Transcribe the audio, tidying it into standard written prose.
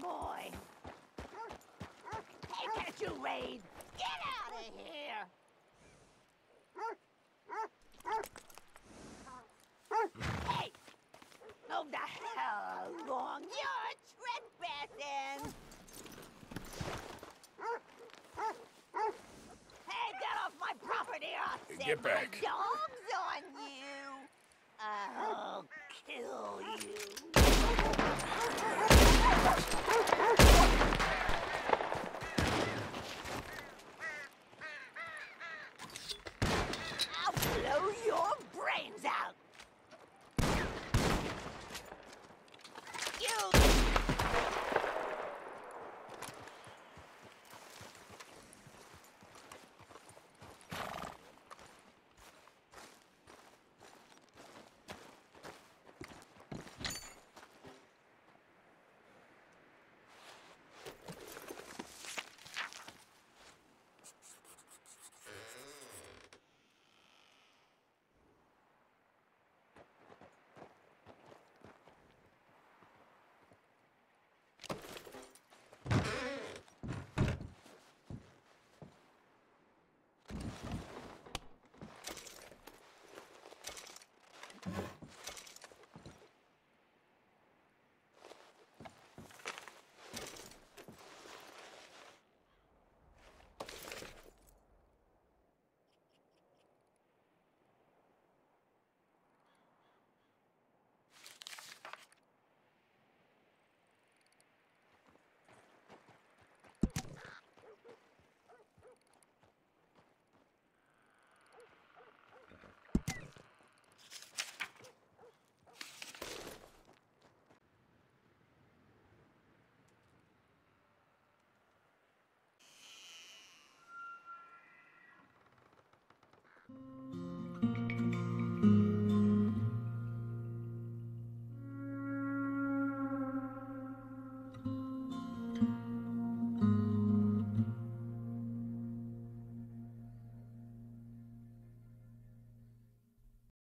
boy. Hey, can't you raid? Get out of here! Hey! Move the hell along! You're trespassing! Hey, get off my property, or I'll send Get back. my dog!